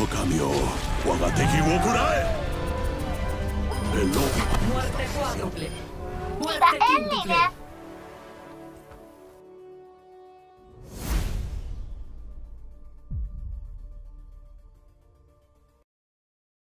の神よ、我が敵を食らえ。 Muerte cuádruple. Muerte quíntuple.